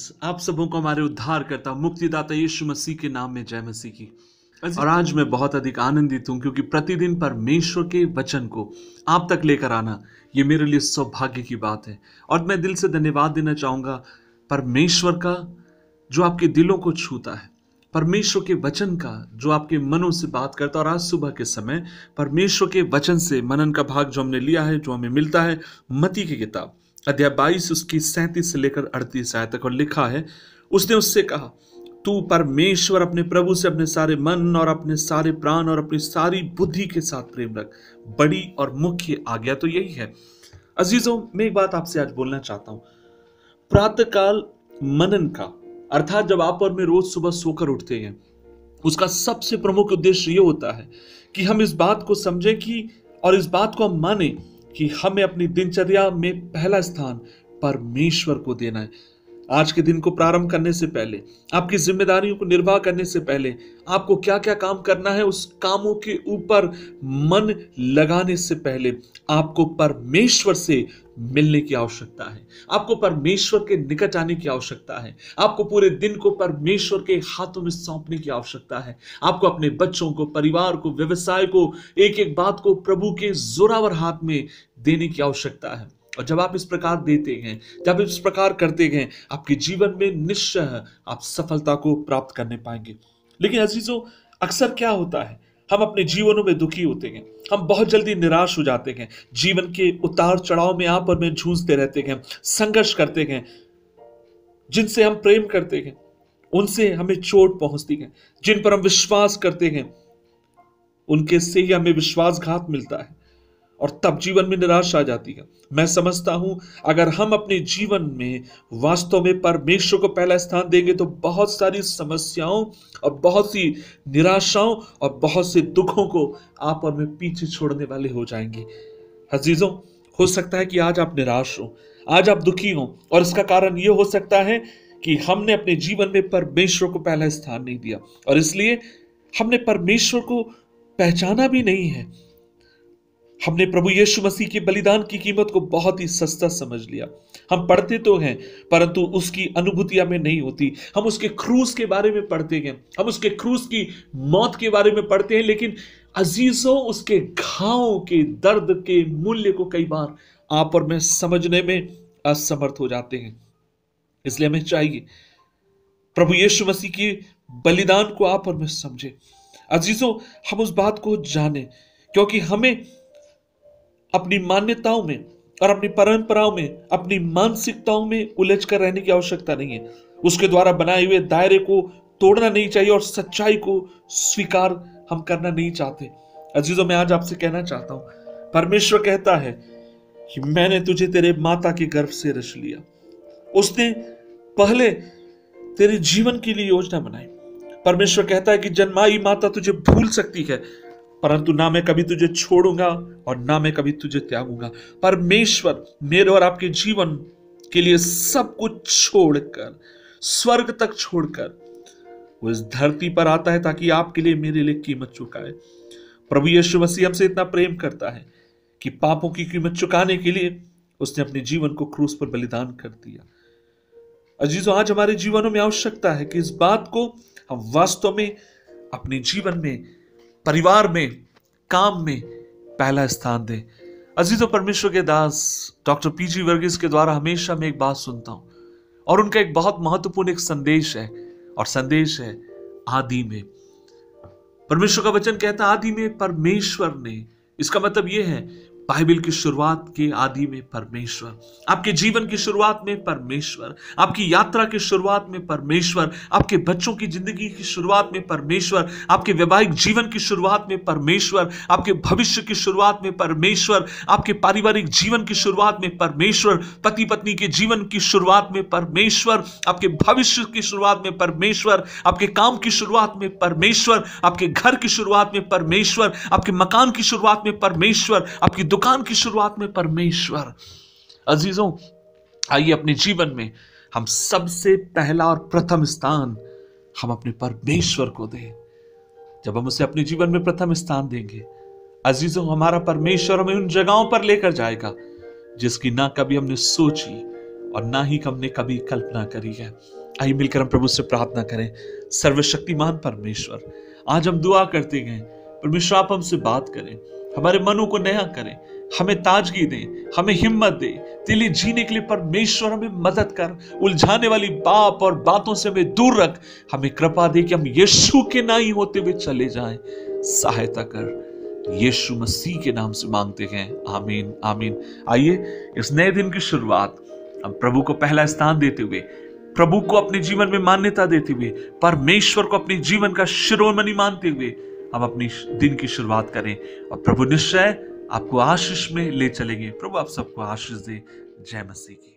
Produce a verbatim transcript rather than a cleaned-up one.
आप सबों को हमारे उद्धारकर्ता मुक्तिदाता यीशु मसीह के नाम में जय मसीह की। और आज मैं बहुत अधिक आनंदित हूं क्योंकि प्रतिदिन परमेश्वर के वचन को आप तक लेकर आना ये मेरे लिए सौभाग्य की बात है। और मैं दिल से धन्यवाद देना चाहूंगा परमेश्वर का जो आपके दिलों को छूता है, परमेश्वर के वचन का जो आपके मनों से बात करता है। और आज सुबह के समय परमेश्वर के वचन से मनन का भाग जो हमने लिया है, जो हमें मिलता है मत्ती की किताब अध्याय बाईस उसकी सैंतीस से लेकर अड़तीस आयत तक। और लिखा है, उसने उससे कहा, तू परमेश्वर अपने प्रभु से अपने सारे मन और अपने सारे प्राण और अपनी सारी बुद्धि के साथ प्रेम रख। बड़ी और मुख्य आज्ञा तो यही है। अजीजों, मैं एक बात आपसे आज बोलना चाहता हूं। प्रातःकाल मनन का अर्थात जब आप और मैं रोज सुबह सोकर उठते हैं, उसका सबसे प्रमुख उद्देश्य यह होता है कि हम इस बात को समझें कि और इस बात को हम माने कि हमें अपनी दिनचर्या में पहला स्थान परमेश्वर को देना है। आज के दिन को प्रारंभ करने से पहले, आपकी जिम्मेदारियों को निर्वाह करने से पहले आपको क्या क्या काम करना है, उस कामों के ऊपर मन लगाने से पहले आपको परमेश्वर से मिलने की आवश्यकता है। आपको परमेश्वर के निकट आने की आवश्यकता है। आपको पूरे दिन को परमेश्वर के हाथों में सौंपने की आवश्यकता है। आपको अपने बच्चों को, परिवार को, व्यवसाय को, एक एक बात को प्रभु के जोरावर हाथ में देने की आवश्यकता है। और जब आप इस प्रकार देते हैं, जब इस प्रकार करते हैं, आपके जीवन में निश्चय आप सफलता को प्राप्त करने पाएंगे। लेकिन अजीजों, अक्सर क्या होता है, हम अपने जीवनों में दुखी होते हैं, हम बहुत जल्दी निराश हो जाते हैं, जीवन के उतार चढ़ाव में आप और मैं जूझते रहते हैं, संघर्ष करते हैं। जिनसे हम प्रेम करते हैं उनसे हमें चोट पहुंचती है, जिन पर हम विश्वास करते हैं उनके से ही हमें विश्वासघात मिलता है और तब जीवन में निराशा आ जाती है। मैं समझता हूं अगर हम अपने जीवन में वास्तव में परमेश्वर को पहला स्थान देंगे तो बहुत सारी समस्याओं और बहुत सी निराशाओं और बहुत से दुखों को आप और मैं पीछे छोड़ने वाले हो जाएंगे। अजीजों, हो सकता है कि आज आप निराश हो, आज आप दुखी हो, और इसका कारण यह हो सकता है कि हमने अपने जीवन में परमेश्वर को पहला स्थान नहीं दिया और इसलिए हमने परमेश्वर को पहचाना भी नहीं है। हमने प्रभु यीशु मसीह के बलिदान की कीमत को बहुत ही सस्ता समझ लिया। हम पढ़ते तो हैं परंतु उसकी अनुभूति हमें नहीं होती। हम उसके क्रूस के बारे में पढ़ते हैं, हम उसके क्रूस की मौत के बारे में पढ़ते हैं, लेकिन अजीजों उसके घावों के दर्द के मूल्य को कई बार आप और मैं समझने में असमर्थ हो जाते हैं। इसलिए हमें चाहिए प्रभु यीशु मसीह के बलिदान को आप और मैं समझे। अजीजों, हम उस बात को जाने, क्योंकि हमें अपनी मान्यताओं में और अपनी परंपराओं में, अपनी मानसिकताओं में उलझ कर रहने की आवश्यकता नहीं है। उसके द्वारा बनाए हुए दायरे को तोड़ना नहीं चाहिए और सच्चाई को स्वीकार हम करना नहीं चाहते। अजीजों, मैं आज आपसे कहना चाहता हूं, परमेश्वर कहता है कि मैंने तुझे तेरे माता के गर्भ से रच लिया। उसने पहले तेरे जीवन के लिए योजना बनाई। परमेश्वर कहता है कि जन्माई माता तुझे भूल सकती है परंतु ना मैं कभी तुझे छोड़ूंगा और ना मैं कभी तुझे त्यागूंगा। परमेश्वर मेरे और आपके जीवन के लिए सब कुछ छोड़कर, स्वर्ग तक छोड़कर वो इस धरती पर आता है ताकि आपके लिए, मेरे लिए कीमत चुकाए। प्रभु यीशु मसीह हमसे इतना प्रेम करता है कि पापों की कीमत चुकाने के लिए उसने अपने जीवन को क्रूस पर बलिदान कर दिया। अजीजों, आज हमारे जीवनों में आवश्यकता है कि इस बात को हम वास्तव में अपने जीवन में, परिवार में, काम में पहला स्थान दें। अजीजों, परमेश्वर के दास डॉक्टर पीजी वर्गीस के द्वारा हमेशा मैं एक बात सुनता हूं और उनका एक बहुत महत्वपूर्ण एक संदेश है और संदेश है आदि में। परमेश्वर का वचन कहता है आदि में परमेश्वर ने। इसका मतलब यह है बाइबल की शुरुआत के आदि में परमेश्वर, आपके जीवन की शुरुआत में परमेश्वर, आपकी यात्रा की शुरुआत में परमेश्वर, आपके बच्चों की जिंदगी की शुरुआत में परमेश्वर, आपके वैवाहिक जीवन की शुरुआत में परमेश्वर, आपके भविष्य की शुरुआत में परमेश्वर, आपके पारिवारिक जीवन की शुरुआत में परमेश्वर, पति पत्नी के जीवन की शुरुआत में परमेश्वर, आपके भविष्य की शुरुआत में परमेश्वर, आपके काम की शुरुआत में परमेश्वर, आपके घर की शुरुआत में परमेश्वर, आपके मकान की शुरुआत में परमेश्वर, आपकी दुकान की शुरुआत में परमेश्वर। अजीजों, आइए अपने जीवन में हम सबसे पहला और प्रथम स्थान हम अपने परमेश्वर को दें। जब हम उसे अपने जीवन में प्रथम स्थान देंगे, अजीजों, हमारा परमेश्वर हमें उन जगहों पर लेकर जाएगा जिसकी ना कभी हमने सोची और ना ही हमने कभी कल्पना करी है। आइए मिलकर हम प्रभु से प्रार्थना करें। सर्वशक्तिमान परमेश्वर, आज हम दुआ करते हैं परमेश्वर आप हमसे बात करें, हमारे मनों को नया करें, हमें ताजगी दें, हमें हिम्मत दे तेरे लिए जीने के लिए। परमेश्वर हमें मदद कर, उलझाने वाली बात और बातों से हमें दूर रख, हमें कृपा दे कि हम यीशु के नाई होते हुए चले जाएं। सहायता कर, यीशु मसीह के नाम से मांगते हैं, आमीन आमीन। आइए इस नए दिन की शुरुआत हम प्रभु को पहला स्थान देते हुए, प्रभु को अपने जीवन में मान्यता देते हुए, परमेश्वर को अपने जीवन का शिरोमणि मानते हुए हम अपनी दिन की शुरुआत करें। और प्रभु निश्चय आपको आशीष में ले चलेंगे। प्रभु आप सबको आशीष दे। जय मसीह की।